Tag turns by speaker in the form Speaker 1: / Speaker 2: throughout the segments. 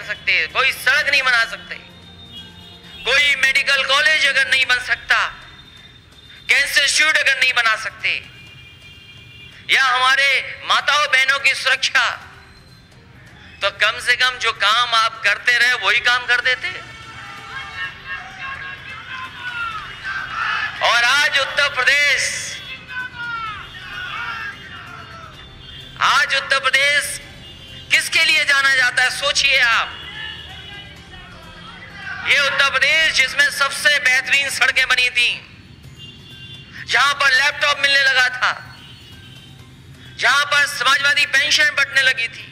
Speaker 1: सकते, कोई सड़क नहीं बना सकते, कोई मेडिकल कॉलेज अगर नहीं बन सकता, कैंसर इंस्टीट्यूट अगर नहीं बना सकते, या हमारे माताओं बहनों की सुरक्षा, तो कम से कम जो काम आप करते रहे वही काम कर देते। और आज उत्तर प्रदेश किसके लिए जाना जाता है? सोचिए आप। ये उत्तर प्रदेश जिसमें सबसे बेहतरीन सड़कें बनी थी, जहां पर लैपटॉप मिलने लगा था, जहां पर समाजवादी पेंशन बंटने लगी थी,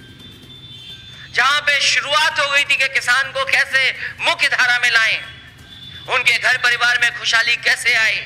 Speaker 1: जहां पे शुरुआत हो गई थी कि किसान को कैसे मुख्य धारा में लाएं, उनके घर परिवार में खुशहाली कैसे आए।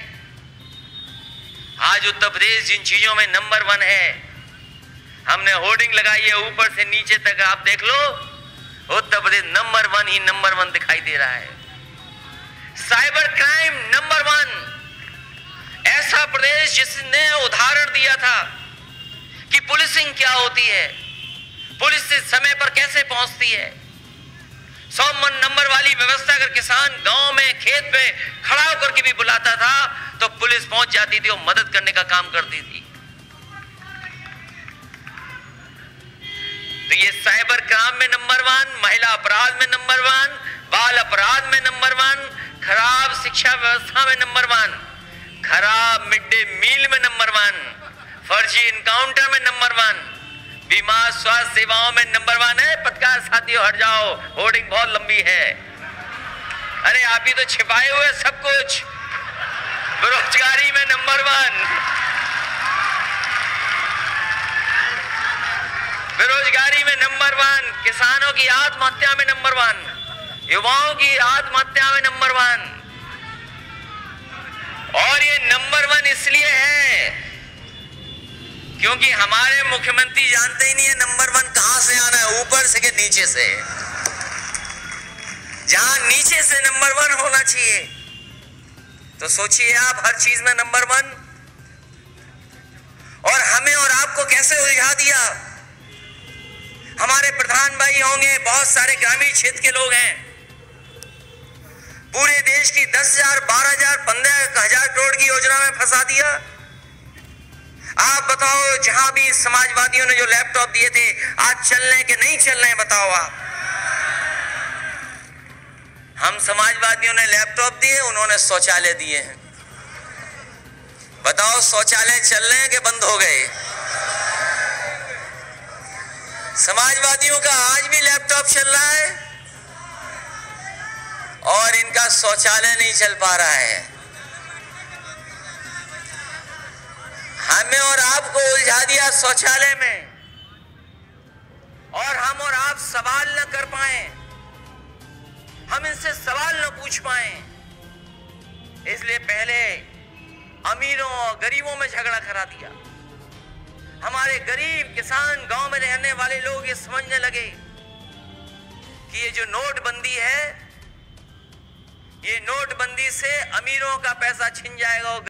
Speaker 1: आज उत्तर प्रदेश जिन चीजों में नंबर 1 है, हमने होर्डिंग लगाई है ऊपर से नीचे तक, आप देख लो, उत्तर प्रदेश नंबर 1 ही नंबर 1 दिखाई दे रहा है। साइबर क्राइम नंबर 1, ऐसा प्रदेश जिसने उदाहरण दिया था कि पुलिसिंग क्या होती है, पुलिस से समय पर कैसे पहुंचती है। 100 नंबर वाली व्यवस्था अगर किसान गांव में खेत पे खड़ा होकर के भी बुलाता था तो पुलिस पहुंच जाती थी और मदद करने का काम करती थी। तो ये साइबर क्राइम में नंबर 1, महिला अपराध में नंबर 1, बाल अपराध में नंबर 1, खराब शिक्षा व्यवस्था में नंबर 1, खराब मिड डे मील में नंबर 1, फर्जी इनकाउंटर में नंबर 1, बीमा स्वास्थ्य सेवाओं में नंबर 1 है। पत्रकार साथियों हट जाओ, होर्डिंग बहुत लंबी है। अरे आप ही तो छिपाए हुए सब कुछ। बेरोजगारी में नंबर 1, बेरोजगारी में नंबर 1, किसानों की आत्महत्या में नंबर 1, युवाओं की आत्महत्या में नंबर 1। और ये नंबर 1 इसलिए है क्योंकि हमारे मुख्यमंत्री जानते ही नहीं है नंबर 1 कहां से आना है, ऊपर से कि नीचे से। जहां नीचे से नंबर 1 होना चाहिए, तो सोचिए आप, हर चीज में नंबर 1। और हमें और आपको कैसे उलझा दिया। हमारे प्रधान भाई होंगे, बहुत सारे ग्रामीण क्षेत्र के लोग हैं, पूरे देश की 10,000, 12,000, 15,000 करोड़ की योजना में फंसा दिया। आप बताओ, जहां भी समाजवादियों ने जो लैपटॉप दिए थे, आज चल रहे कि नहीं चल रहे, बताओ आप। हम समाजवादियों ने लैपटॉप दिए, उन्होंने शौचालय दिए हैं। बताओ शौचालय चल रहे हैं कि बंद हो गए? समाजवादियों का आज भी लैपटॉप चल रहा है और इनका शौचालय नहीं चल पा रहा है। हमें और आपको उलझा दिया शौचालय में, और हम और आप सवाल न कर पाए, हम इनसे सवाल न पूछ पाए, इसलिए पहले अमीरों और गरीबों में झगड़ा करा दिया। हमारे गरीब किसान, गांव में रहने वाले लोग ये समझने लगे कि ये जो नोटबंदी है, ये नोटबंदी से अमीरों का पैसा छिन जाएगा।